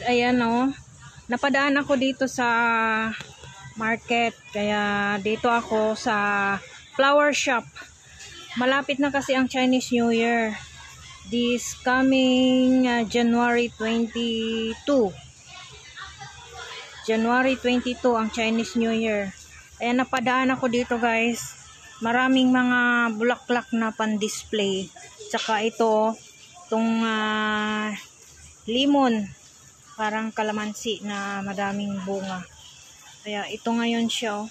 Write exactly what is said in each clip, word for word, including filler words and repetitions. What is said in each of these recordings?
ayan o. Napadaan ako dito sa market. Kaya dito ako sa flower shop. Malapit na kasi ang Chinese New Year. This coming uh, January twenty-two. January twenty-two ang Chinese New Year. Kaya napadaan ako dito guys. Maraming mga bulaklak na pan-display. Tsaka ito, itong uh, limon. Parang kalamansi na madaming bunga. Kaya ito ngayon siya oh.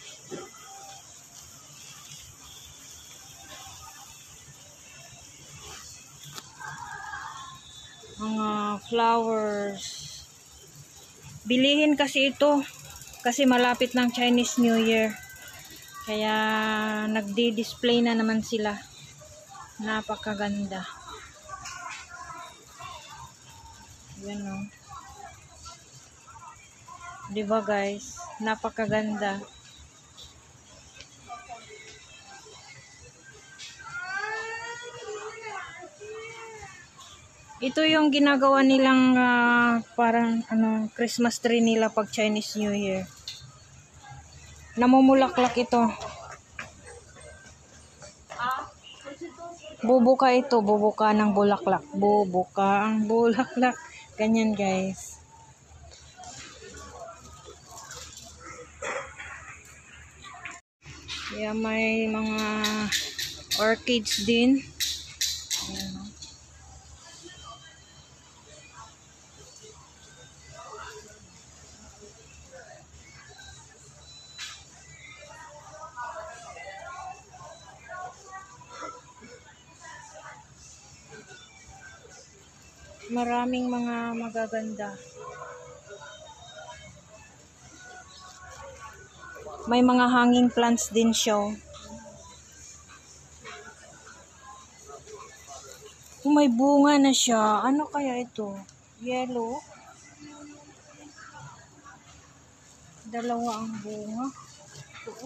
Mga flowers. Bilihin kasi ito. Kasi malapit ng Chinese New Year. Kaya nagdi-display na naman sila. Napakaganda. Yan o. Diba guys? Napakaganda. Ito yung ginagawa nilang uh, parang ano, Christmas tree nila pag Chinese New Year. Namumulaklak ito. Bubuka ito. Bubuka ng bulaklak. Bubuka ang bulaklak. Ganyan guys. Kaya may mga orchids din. Ayan o. Maraming mga magaganda. May mga hanging plants din siya. Oh, may bunga na siya. Ano kaya ito? Yellow? Dalawa ang bunga. Ito.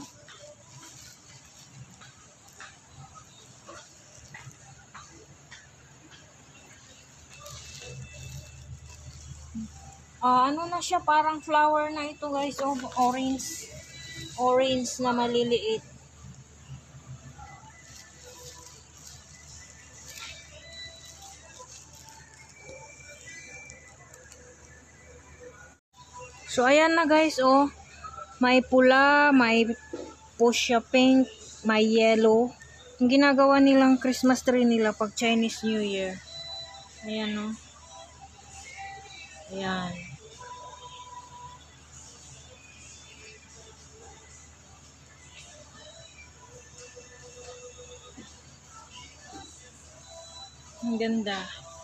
Ah, ano na siya? Parang flower na ito guys. Oh, orange. Orange na maliliit. So, ayan na guys, oh. May pula, may fuchsia pink, may yellow. Yung ginagawa nilang Christmas tree nila pag Chinese New Year. Ayan, oh. Ayan. Ang ganda.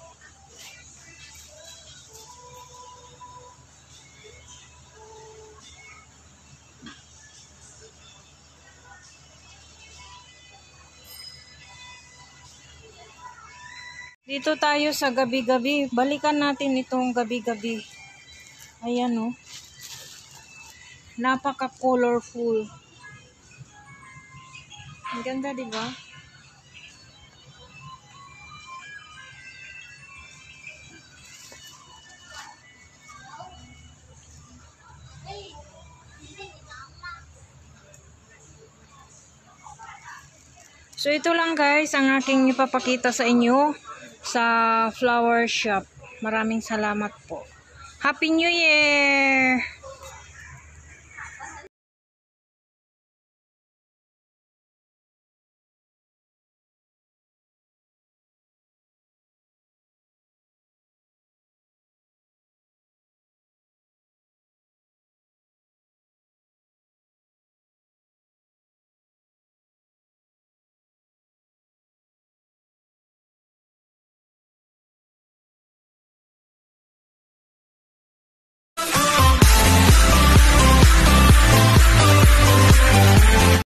Dito tayo sa gabi-gabi. Balikan natin itong gabi-gabi. Ayan o. Oh. Napaka-colorful. Ang ganda, diba? So, ito lang guys ang aking ipapakita sa inyo sa flower shop. Maraming salamat po. Happy New Year!